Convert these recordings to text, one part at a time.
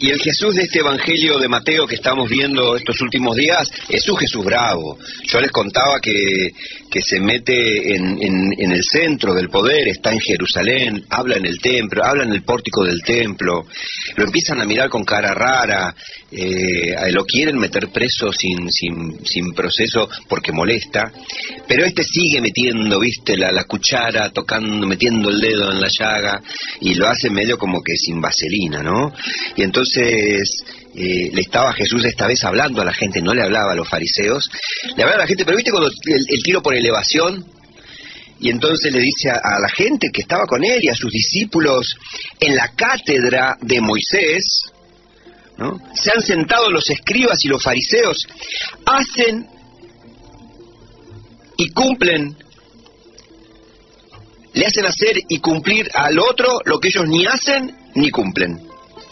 Y el Jesús de este Evangelio de Mateo que estamos viendo estos últimos días es un Jesús bravo. Yo les contaba que se mete en el centro del poder, está en Jerusalén, habla en el templo, habla en el pórtico del templo, lo empiezan a mirar con cara rara, lo quieren meter preso sin proceso porque molesta, pero sigue metiendo, viste, la cuchara, tocando, metiendo el dedo en la llaga, y lo hace medio como que sin vaselina, ¿no? Y entonces le estaba Jesús esta vez hablando a la gente, no le hablaba a los fariseos, le hablaba a la gente, pero viste cuando el tiro por elevación, y entonces le dice a la gente que estaba con él y a sus discípulos en la cátedra de Moisés, ¿no? Se han sentado los escribas y los fariseos, hacen y cumplen, le hacen hacer y cumplir al otro lo que ellos ni hacen ni cumplen.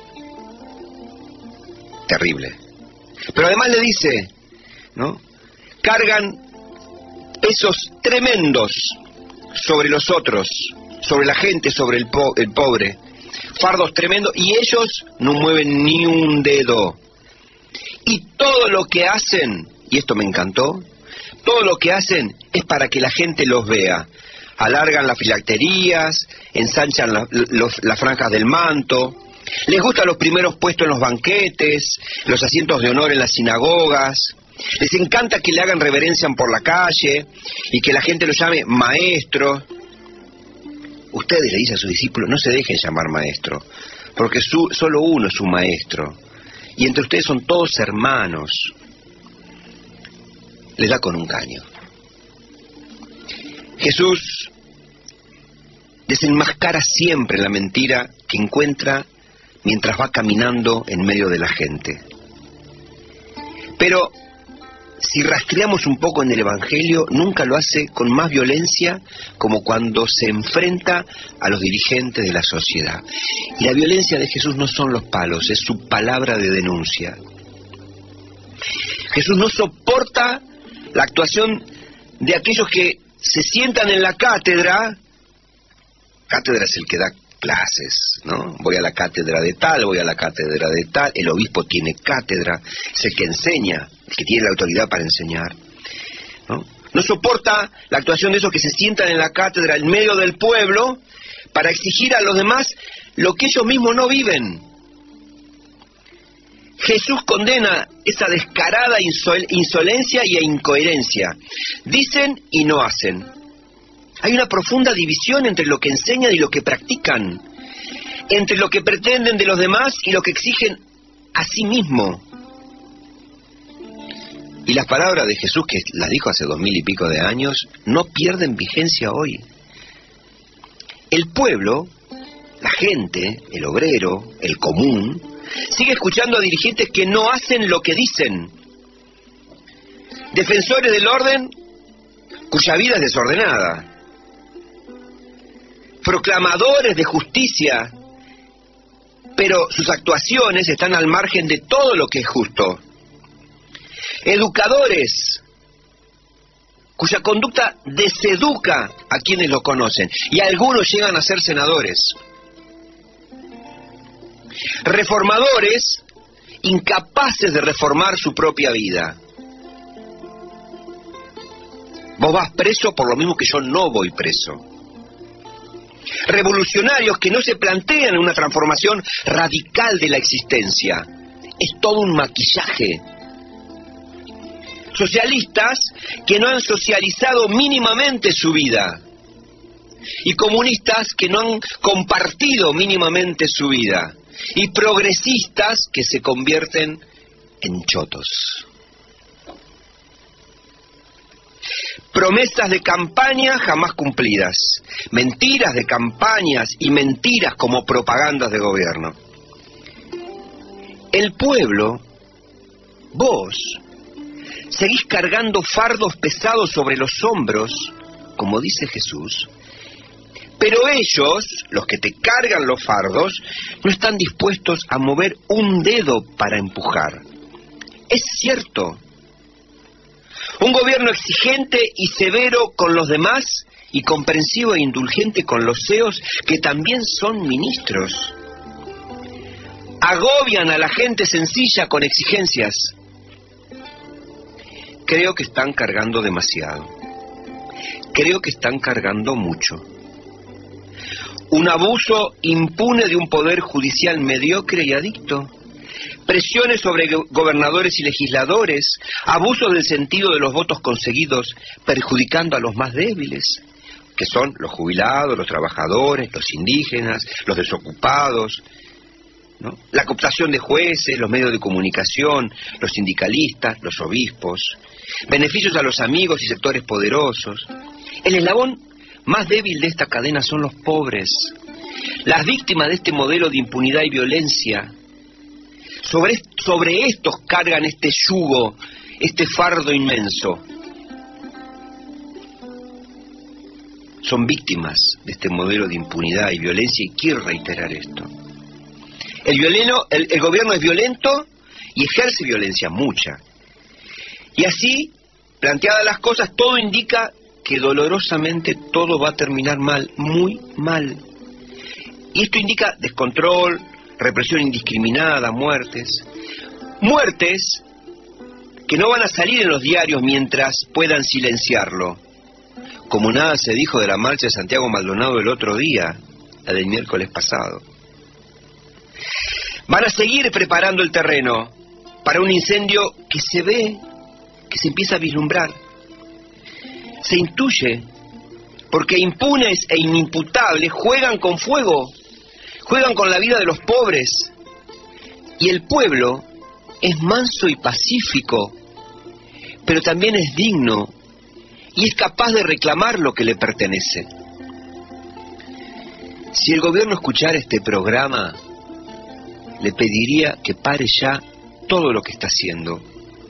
Terrible. Pero además le dice, ¿no? Cargan pesos tremendos sobre los otros, sobre la gente, sobre el pobre, fardos tremendos, y ellos no mueven ni un dedo. Y todo lo que hacen, y esto me encantó, todo lo que hacen es para que la gente los vea. Alargan las filacterías, ensanchan las franjas del manto, les gustan los primeros puestos en los banquetes, los asientos de honor en las sinagogas, les encanta que le hagan reverencia por la calle y que la gente lo llame maestro. Ustedes, le dice a sus discípulos, no se dejen llamar maestro, porque solo uno es un maestro, y entre ustedes son todos hermanos. Les da con un caño. Jesús desenmascara siempre la mentira que encuentra mientras va caminando en medio de la gente. Pero si rastreamos un poco en el Evangelio, nunca lo hace con más violencia como cuando se enfrenta a los dirigentes de la sociedad. Y la violencia de Jesús no son los palos, es su palabra de denuncia. Jesús no soporta la actuación de aquellos que se sientan en la cátedra. Cátedra es el que da clases, ¿no? Voy a la cátedra de tal, voy a la cátedra de tal, el obispo tiene cátedra, es el que enseña, el que tiene la autoridad para enseñar, ¿no? No soporta la actuación de esos que se sientan en la cátedra en medio del pueblo para exigir a los demás lo que ellos mismos no viven. Jesús condena esa descarada insolencia y incoherencia. Dicen y no hacen. Hay una profunda división entre lo que enseñan y lo que practican, entre lo que pretenden de los demás y lo que exigen a sí mismo. Y las palabras de Jesús, que las dijo hace 2000 y pico de años, no pierden vigencia hoy. El pueblo, la gente, el obrero, el común, sigue escuchando a dirigentes que no hacen lo que dicen, defensores del orden cuya vida es desordenada, proclamadores de justicia, pero sus actuaciones están al margen de todo lo que es justo, educadores cuya conducta deseduca a quienes lo conocen, y algunos llegan a ser senadores, reformadores incapaces de reformar su propia vida. Vos vas preso por lo mismo que yo no voy preso. Revolucionarios que no se plantean una transformación radical de la existencia. Es todo un maquillaje. Socialistas que no han socializado mínimamente su vida. Y comunistas que no han compartido mínimamente su vida. Y progresistas que se convierten en chotos. Promesas de campaña jamás cumplidas, mentiras de campañas y mentiras como propagandas de gobierno. El pueblo, vos, seguís cargando fardos pesados sobre los hombros, como dice Jesús, pero ellos, los que te cargan los fardos, no están dispuestos a mover un dedo para empujar. Es cierto. Un gobierno exigente y severo con los demás y comprensivo e indulgente con los CEOs que también son ministros. agobian a la gente sencilla con exigencias. Creo que están cargando demasiado. Creo que están cargando mucho. Un abuso impune de un poder judicial mediocre y adicto. Presiones sobre gobernadores y legisladores. Abusos del sentido de los votos conseguidos, perjudicando a los más débiles, que son los jubilados, los trabajadores, los indígenas, los desocupados, ¿no? La cooptación de jueces, los medios de comunicación, los sindicalistas, los obispos. Beneficios a los amigos y sectores poderosos. El eslabón más débil de esta cadena son los pobres, las víctimas de este modelo de impunidad y violencia. Sobre estos cargan este yugo, este fardo inmenso. Son víctimas de este modelo de impunidad y violencia, y quiero reiterar esto. El gobierno es violento y ejerce violencia, mucha. Y así, planteadas las cosas, todo indica que dolorosamente todo va a terminar mal, muy mal. Y esto indica descontrol, represión indiscriminada, muertes. Muertes que no van a salir en los diarios mientras puedan silenciarlo. Como nada se dijo de la marcha de Santiago Maldonado el otro día, la del miércoles pasado. Van a seguir preparando el terreno para un incendio que se ve, que se empieza a vislumbrar. Se intuye, porque impunes e inimputables juegan con fuego, juegan con la vida de los pobres. Y el pueblo es manso y pacífico, pero también es digno y es capaz de reclamar lo que le pertenece. Si el gobierno escuchara este programa, le pediría que pare ya todo lo que está haciendo.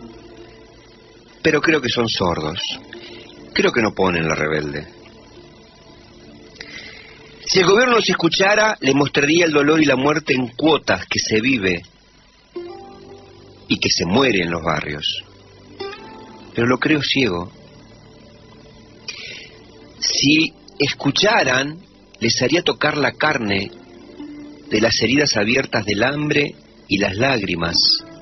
Pero creo que son sordos. Creo que no ponen la rebelde. Si el gobierno nos escuchara, le mostraría el dolor y la muerte en cuotas que se vive y que se muere en los barrios. Pero lo creo ciego. Si escucharan, les haría tocar la carne de las heridas abiertas del hambre y las lágrimas,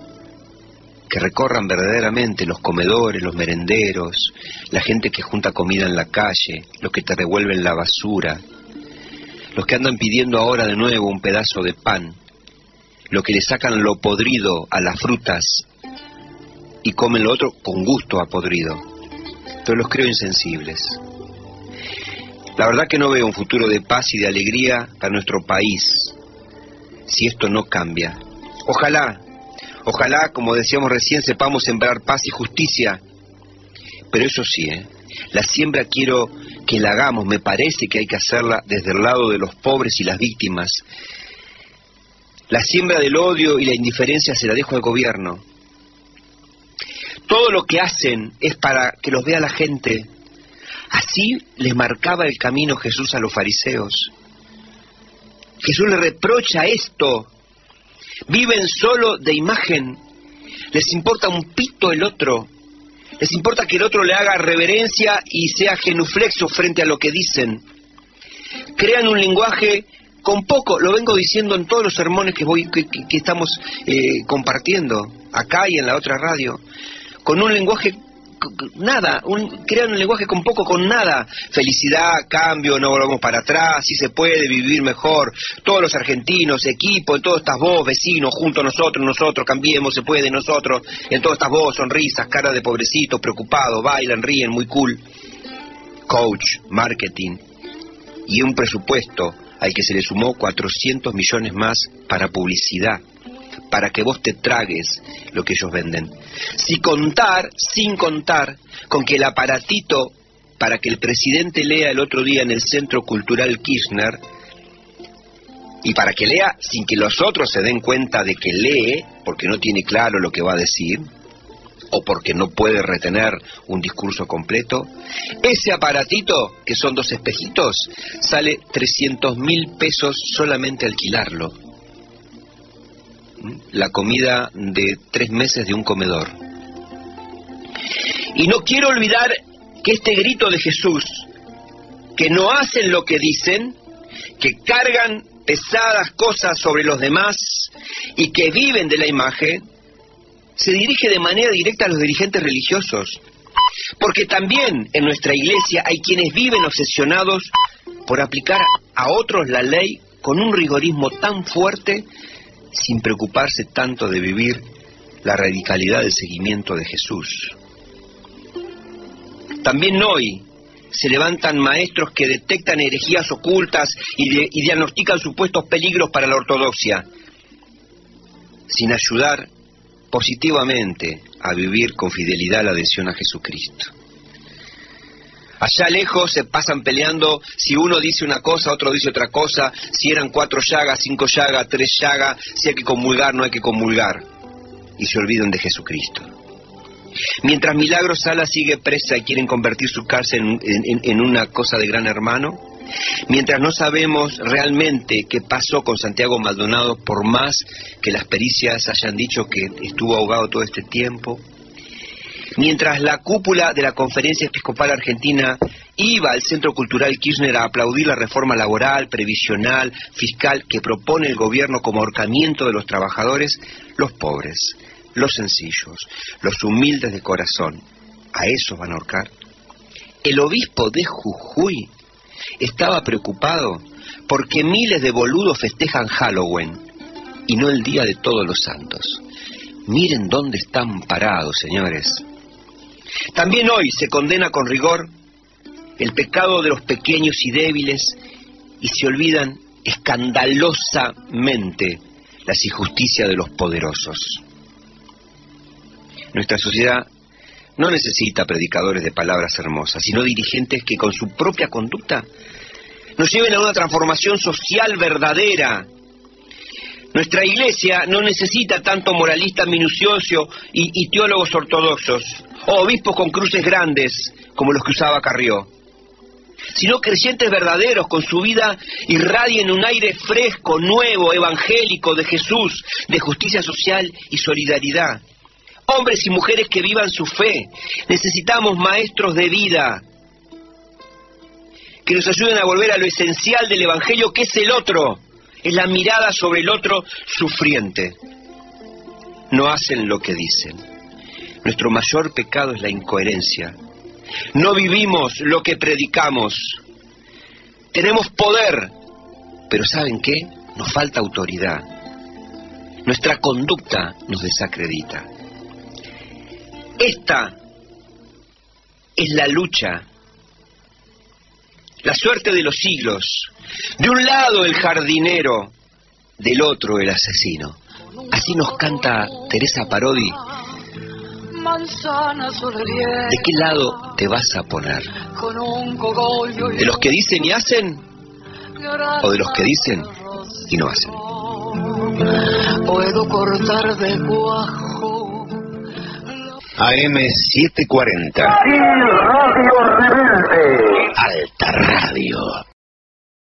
que recorran verdaderamente los comedores, los merenderos, la gente que junta comida en la calle, los que te revuelven la basura, los que andan pidiendo ahora de nuevo un pedazo de pan, los que le sacan lo podrido a las frutas y comen lo otro con gusto a podrido. Pero los creo insensibles. La verdad que no veo un futuro de paz y de alegría para nuestro país si esto no cambia. Ojalá, como decíamos recién, sepamos sembrar paz y justicia. Pero eso sí, la siembra quiero que la hagamos, me parece que hay que hacerla desde el lado de los pobres y las víctimas. La siembra del odio y la indiferencia se la dejo al gobierno. Todo lo que hacen es para que los vea la gente. Así les marcaba el camino Jesús a los fariseos. Jesús les reprocha esto. Viven solo de imagen. Les importa un pito el otro. Les importa que el otro le haga reverencia y sea genuflexo frente a lo que dicen. Crean un lenguaje con poco, lo vengo diciendo en todos los sermones que estamos compartiendo, acá y en la otra radio, con un lenguaje nada, crean un lenguaje con poco, con nada. Felicidad, cambio, no volvamos para atrás, sí se puede vivir mejor, todos los argentinos, equipo, en todas estas vos, vecinos, juntos nosotros, cambiemos, se puede, nosotros, en todas estas vos, sonrisas, cara de pobrecito, preocupado, bailan, ríen, muy cool. Coach, marketing y un presupuesto al que se le sumó 400 millones más para publicidad, para que vos te tragues lo que ellos venden. Sin contar con que el aparatito para que el presidente lea el otro día en el Centro Cultural Kirchner, y para que lea sin que los otros se den cuenta de que lee, porque no tiene claro lo que va a decir, o porque no puede retener un discurso completo, ese aparatito, que son 2 espejitos, sale 300.000 pesos solamente alquilarlo. La comida de 3 meses de un comedor. Y no quiero olvidar que este grito de Jesús, que no hacen lo que dicen, que cargan pesadas cosas sobre los demás, y que viven de la imagen, se dirige de manera directa a los dirigentes religiosos. Porque también en nuestra iglesia hay quienes viven obsesionados por aplicar a otros la ley con un rigorismo tan fuerte, sin preocuparse tanto de vivir la radicalidad del seguimiento de Jesús. También hoy se levantan maestros que detectan herejías ocultas y diagnostican supuestos peligros para la ortodoxia, sin ayudar positivamente a vivir con fidelidad la adhesión a Jesucristo. Allá lejos se pasan peleando si uno dice una cosa, otro dice otra cosa, si eran 4 llagas, 5 llagas, 3 llagas, si hay que comulgar, no hay que comulgar, y se olvidan de Jesucristo. Mientras Milagros Sala sigue presa y quieren convertir su cárcel en una cosa de Gran Hermano, mientras no sabemos realmente qué pasó con Santiago Maldonado, por más que las pericias hayan dicho que estuvo ahogado todo este tiempo, mientras la cúpula de la Conferencia Episcopal Argentina iba al Centro Cultural Kirchner a aplaudir la reforma laboral, previsional, fiscal que propone el gobierno como ahorcamiento de los trabajadores, los pobres, los sencillos, los humildes de corazón, a esos van a ahorcar. El obispo de Jujuy estaba preocupado porque miles de boludos festejan Halloween y no el Día de Todos los Santos. Miren dónde están parados, señores. También hoy se condena con rigor el pecado de los pequeños y débiles y se olvidan escandalosamente las injusticias de los poderosos. Nuestra sociedad no necesita predicadores de palabras hermosas, sino dirigentes que con su propia conducta nos lleven a una transformación social verdadera. Nuestra iglesia no necesita tanto moralista minucioso y teólogos ortodoxos, o obispos con cruces grandes, como los que usaba Carrió, sino creyentes verdaderos con su vida irradien un aire fresco, nuevo, evangélico de Jesús, de justicia social y solidaridad. Hombres y mujeres que vivan su fe. Necesitamos maestros de vida que nos ayuden a volver a lo esencial del Evangelio, que es el otro, es la mirada sobre el otro sufriente. No hacen lo que dicen. Nuestro mayor pecado es la incoherencia. No vivimos lo que predicamos. Tenemos poder, pero ¿saben qué? Nos falta autoridad. Nuestra conducta nos desacredita. Esta es la lucha, la suerte de los siglos. De un lado el jardinero, del otro el asesino. Así nos canta Teresa Parodi. ¿De qué lado te vas a poner? ¿De los que dicen y hacen? ¿O de los que dicen y no hacen? Puedo cortar de cuajo. AM 740. Radio Rebelde. Alta Radio.